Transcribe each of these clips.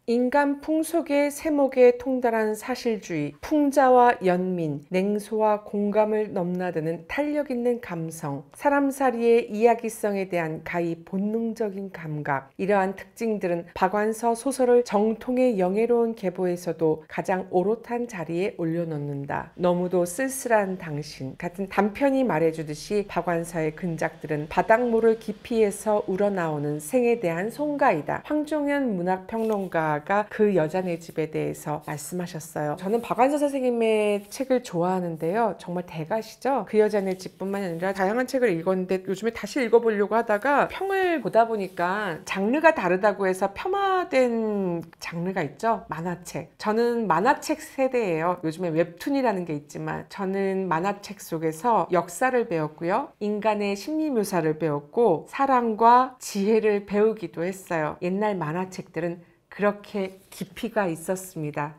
인간 풍속의 세목에 통달한 사실주의, 풍자와 연민, 냉소와 공감을 넘나드는 탄력 있는 감성, 사람살이의 이야기성에 대한 가히 본능적인 감각, 이러한 특징들은 박완서 소설을 정통의 영예로운 계보에서도 가장 오롯한 자리에 올려놓는다. 너무도 쓸쓸한 당신 같은 단편이 말해주듯이 박완서의 근작들은 바닥모를 깊이에서 우러나오는 생에 대한 송가이다. 황종현 문학평론가 그 여자네 집에 대해서 말씀하셨어요. 저는 박완서 선생님의 책을 좋아하는데요. 정말 대가시죠. 그 여자네 집뿐만 아니라 다양한 책을 읽었는데 요즘에 다시 읽어보려고 하다가 평을 보다 보니까 장르가 다르다고 해서 폄하된 장르가 있죠. 만화책. 저는 만화책 세대예요. 요즘에 웹툰이라는 게 있지만 저는 만화책 속에서 역사를 배웠고요. 인간의 심리 묘사를 배웠고 사랑과 지혜를 배우기도 했어요. 옛날 만화책들은 그렇게 깊이가 있었습니다.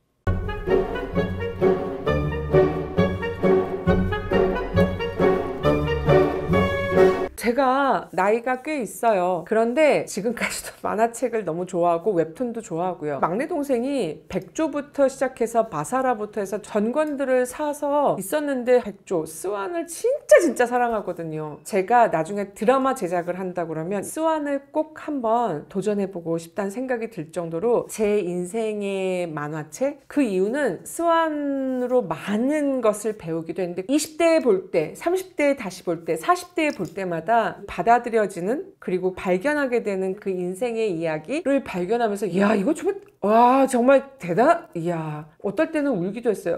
제가 나이가 꽤 있어요. 그런데 지금까지도 만화책을 너무 좋아하고 웹툰도 좋아하고요. 막내 동생이 백조부터 시작해서 바사라부터 해서 전권들을 사서 있었는데 백조, 스완을 진짜 사랑하거든요. 제가 나중에 드라마 제작을 한다 그러면 스완을 꼭 한번 도전해보고 싶다는 생각이 들 정도로 제 인생의 만화책? 그 이유는 스완으로 많은 것을 배우기도 했는데 20대에 볼 때, 30대에 다시 볼 때, 40대에 볼 때마다 받아들여지는 그리고 발견하게 되는 그 인생의 이야기를 발견하면서 이야 이거 정말 와 정말 이야 어떨 때는 울기도 했어요.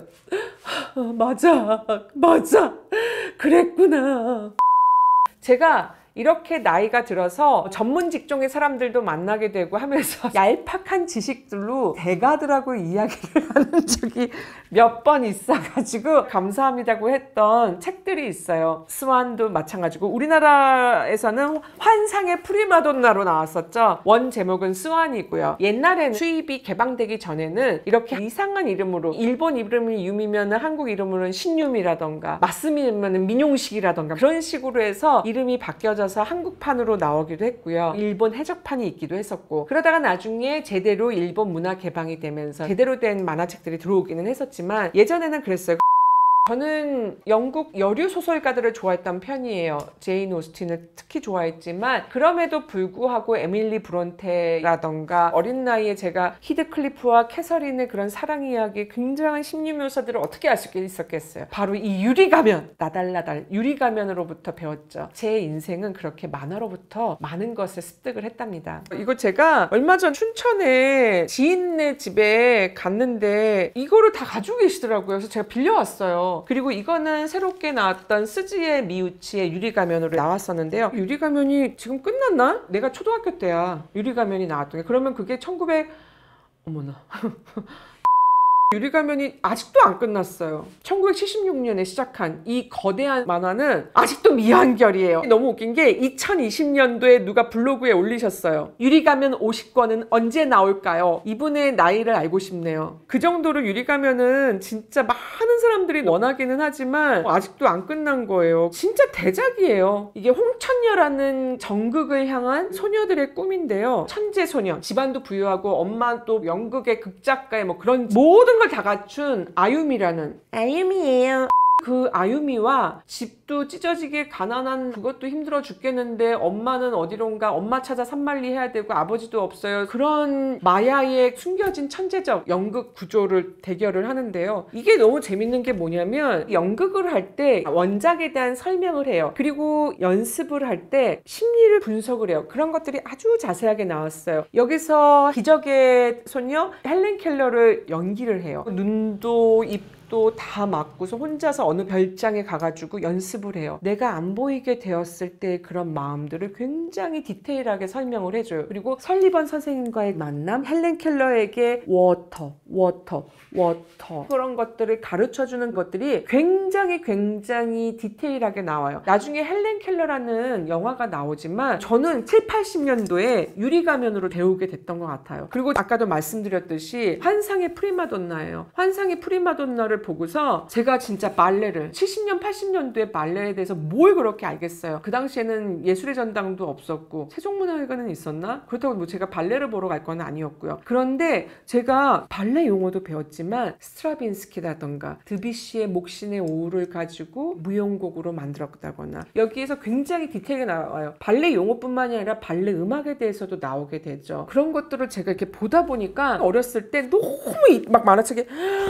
맞아 그랬구나. 제가 이렇게 나이가 들어서 전문 직종의 사람들도 만나게 되고 하면서 얄팍한 지식들로 대가들하고 이야기를 하는 적이 몇 번 있어가지고 감사합니다고 했던 책들이 있어요. 스완도 마찬가지고 우리나라에서는 환상의 프리마돈나로 나왔었죠. 원 제목은 스완이고요. 옛날에는 수입이 개방되기 전에는 이렇게 이상한 이름으로 일본 이름이 유미면 한국 이름으로는 신유미라던가 마스미면 민용식이라던가 그런 식으로 해서 이름이 바뀌어져 한국판으로 나오기도 했고요. 일본 해적판이 있기도 했었고 그러다가 나중에 제대로 일본 문화 개방이 되면서 제대로 된 만화책들이 들어오기는 했었지만 예전에는 그랬어요. 저는 영국 여류 소설가들을 좋아했던 편이에요. 제인 오스틴을 특히 좋아했지만 그럼에도 불구하고 에밀리 브론테라던가 어린 나이에 제가 히드클리프와 캐서린의 그런 사랑 이야기 굉장한 심리 묘사들을 어떻게 알 수 있었겠어요. 바로 이 유리가면, 나달나달 유리가면으로부터 배웠죠. 제 인생은 그렇게 만화로부터 많은 것을 습득을 했답니다. 이거 제가 얼마 전 춘천에 지인네 집에 갔는데 이거를 다 가지고 계시더라고요. 그래서 제가 빌려왔어요. 그리고 이거는 새롭게 나왔던 스즈에 미우치의 유리가면으로 나왔었는데요. 유리가면이 지금 끝났나? 내가 초등학교 때야 유리가면이 나왔던 게. 그러면 그게 1900... 어머나 유리가면이 아직도 안 끝났어요. 1976년에 시작한 이 거대한 만화는 아직도 미완결이에요. 너무 웃긴 게 2020년도에 누가 블로그에 올리셨어요. 유리가면 50권은 언제 나올까요? 이분의 나이를 알고 싶네요. 그 정도로 유리가면은 진짜 많은 사람들이 원하기는 하지만 아직도 안 끝난 거예요. 진짜 대작이에요. 이게 홍천녀라는 정극을 향한 소녀들의 꿈인데요. 천재소녀, 집안도 부유하고 엄마도 연극의 극작가의 뭐 그런 모든 걸 다 갖춘 아유미라는 아유미예요. 그 아유미와 집도 찢어지게 가난한 그것도 힘들어 죽겠는데 엄마는 어디론가 엄마 찾아 산만리 해야 되고 아버지도 없어요. 그런 마야의 숨겨진 천재적 연극 구조를 대결을 하는데요. 이게 너무 재밌는 게 뭐냐면 연극을 할 때 원작에 대한 설명을 해요. 그리고 연습을 할 때 심리를 분석을 해요. 그런 것들이 아주 자세하게 나왔어요. 여기서 기적의 소녀 헬렌 켈러를 연기를 해요. 눈도 입도 다 맞고서 혼자서 어느 별장에 가가지고 연습을 해요. 내가 안 보이게 되었을 때 그런 마음들을 굉장히 디테일하게 설명을 해줘요. 그리고 설리번 선생님과의 만남, 헬렌 켈러에게 워터 그런 것들을 가르쳐주는 것들이 굉장히 디테일하게 나와요. 나중에 헬렌 켈러라는 영화가 나오지만 저는 7, 80년도에 유리가면으로 배우게 됐던 것 같아요. 그리고 아까도 말씀드렸듯이 환상의 프리마돈나예요. 환상의 프리마돈나를 거를 보고서 제가 진짜 발레를 70년 80년도에 발레에 대해서 뭘 그렇게 알겠어요. 그 당시에는 예술의 전당도 없었고 세종문화회관은 있었나? 그렇다고 뭐 제가 발레를 보러 갈 건 아니었고요. 그런데 제가 발레 용어도 배웠지만 스트라빈스키라던가 드뷔시의 목신의 오후를 가지고 무용곡으로 만들었다거나 여기에서 굉장히 디테일하게 나와요. 발레 용어뿐만이 아니라 발레 음악에 대해서도 나오게 되죠. 그런 것들을 제가 이렇게 보다 보니까 어렸을 때 너무 막 만화책에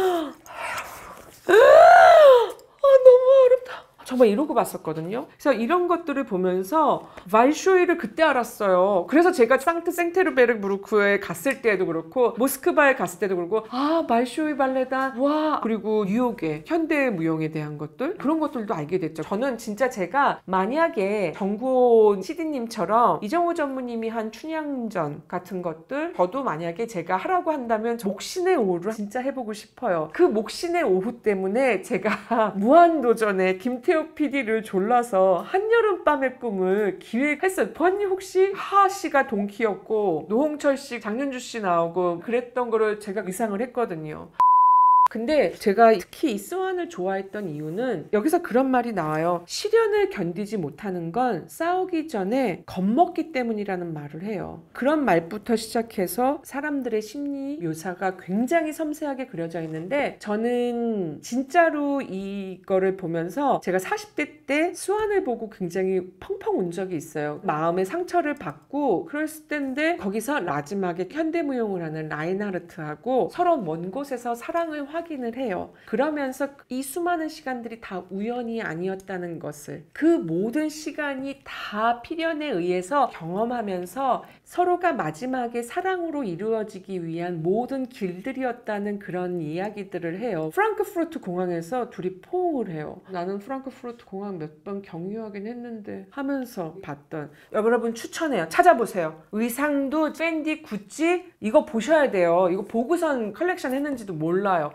너무 어렵다. 정말 이러고 봤었거든요. 그래서 이런 것들을 보면서 발쇼이를 그때 알았어요. 그래서 제가 상트 생테르베르부르크에 갔을 때도 그렇고 모스크바에 갔을 때도 그렇고 발쇼이 발레다. 와. 그리고 뉴욕의 현대 무용에 대한 것들 그런 것들도 알게 됐죠. 저는 진짜 제가 만약에 정구원 CD님처럼 이정호 전무님이 한 춘향전 같은 것들 저도 만약에 제가 하라고 한다면 목신의 오후를 진짜 해보고 싶어요. 그 목신의 오후 때문에 제가 무한도전에 김태호 PD를 졸라서 한여름밤의 꿈을 기획했어요. 보았니 혹시? 하하씨가 동키였고 노홍철씨, 장윤주씨 나오고 그랬던 거를 제가 의상을 했거든요. 근데 제가 특히 이스완을 좋아했던 이유는 여기서 그런 말이 나와요. 시련을 견디지 못하는 건 싸우기 전에 겁먹기 때문이라는 말을 해요. 그런 말부터 시작해서 사람들의 심리 묘사가 굉장히 섬세하게 그려져 있는데 저는 진짜로 이거를 보면서 제가 40대 때 수완을 보고 굉장히 펑펑 운 적이 있어요. 마음의 상처를 받고 그랬을 때인데 거기서 마지막에 현대무용을 하는 라인하르트하고 서로 먼 곳에서 사랑을 확인을 해요. 그러면서 이 수많은 시간들이 다 우연이 아니었다는 것을 그 모든 시간이 다 필연에 의해서 경험하면서 서로가 마지막에 사랑으로 이루어지기 위한 모든 길들이었다는 그런 이야기들을 해요. 프랑크푸르트 공항에서 둘이 포옹을 해요. 나는 프랑크푸르트 공항 몇 번 경유하긴 했는데 하면서 봤던 여러분 추천해요. 찾아보세요. 의상도 팬디, 구찌 이거 보셔야 돼요. 이거 보고선 컬렉션 했는지도 몰라요.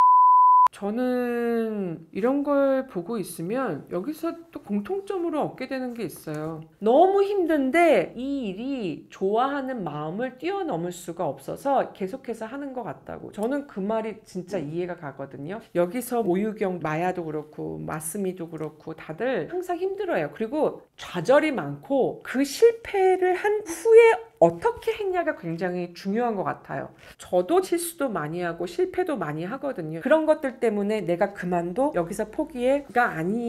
저는 이런 걸 보고 있으면 여기서 또 공통점으로 얻게 되는 게 있어요. 너무 힘든데 이 일이 좋아하는 마음을 뛰어넘을 수가 없어서 계속해서 하는 것 같다고. 저는 그 말이 진짜 이해가 가거든요. 여기서 오유경, 마야도 그렇고 마스미도 그렇고 다들 항상 힘들어요. 그리고 좌절이 많고 그 실패를 한 후에 어떻게 했냐가 굉장히 중요한 것 같아요. 저도 실수도 많이 하고 실패도 많이 하거든요. 그런 것들 때문에 내가 그만둬 여기서 포기해가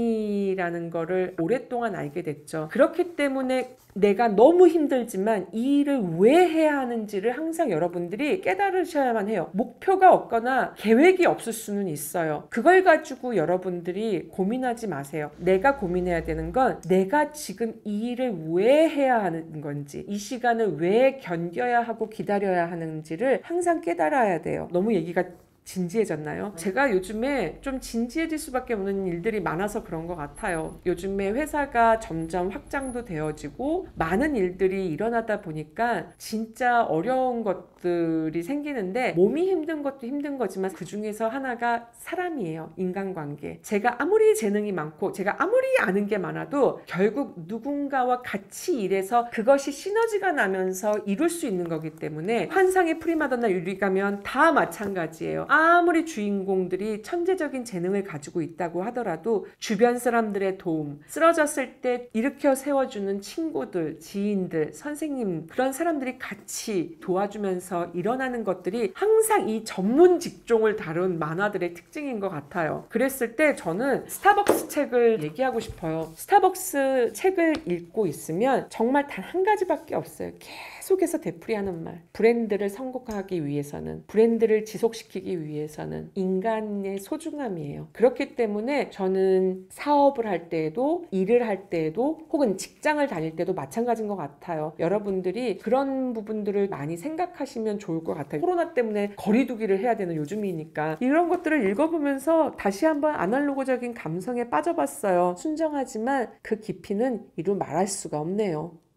아니라는 거를 오랫동안 알게 됐죠. 그렇기 때문에 내가 너무 힘들지만 이 일을 왜 해야 하는지를 항상 여러분들이 깨달으셔야만 해요. 목표가 없거나 계획이 없을 수는 있어요. 그걸 가지고 여러분들이 고민하지 마세요. 내가 고민해야 되는 건 내가 지금 이 일을 왜 해야 하는 건지, 이 시간을 왜 견뎌야 하고 기다려야 하는지를 항상 깨달아야 돼요. 너무 얘기가 진지해졌나요? 제가 요즘에 좀 진지해질 수밖에 없는 일들이 많아서 그런 것 같아요. 요즘에 회사가 점점 확장도 되어지고 많은 일들이 일어나다 보니까 진짜 어려운 것들이 생기는데 몸이 힘든 것도 힘든 거지만 그 중에서 하나가 사람이에요. 인간관계. 제가 아무리 재능이 많고 제가 아무리 아는 게 많아도 결국 누군가와 같이 일해서 그것이 시너지가 나면서 이룰 수 있는 거기 때문에 환상의 프리마돈나 유리가면 다 마찬가지예요. 아무리 주인공들이 천재적인 재능을 가지고 있다고 하더라도 주변 사람들의 도움, 쓰러졌을 때 일으켜 세워주는 친구들, 지인들, 선생님 그런 사람들이 같이 도와주면서 일어나는 것들이 항상 이 전문 직종을 다룬 만화들의 특징인 것 같아요. 그랬을 때 저는 스타벅스 책을 얘기하고 싶어요. 스타벅스 책을 읽고 있으면 정말 단 한 가지밖에 없어요. 계속해서 되풀이하는 말. 브랜드를 성공하기 위해서는, 브랜드를 지속시키기 위해서는 인간의 소중함이에요. 그렇기 때문에 저는 사업을 할 때에도 일을 할 때에도 혹은 직장을 다닐 때도 마찬가지인 것 같아요. 여러분들이 그런 부분들을 많이 생각하시면 좋을 것 같아요. 코로나 때문에 거리두기를 해야 되는 요즘이니까 이런 것들을 읽어보면서 다시 한번 아날로그적인 감성에 빠져봤어요. 순정하지만 그 깊이는 이루 말할 수가 없네요.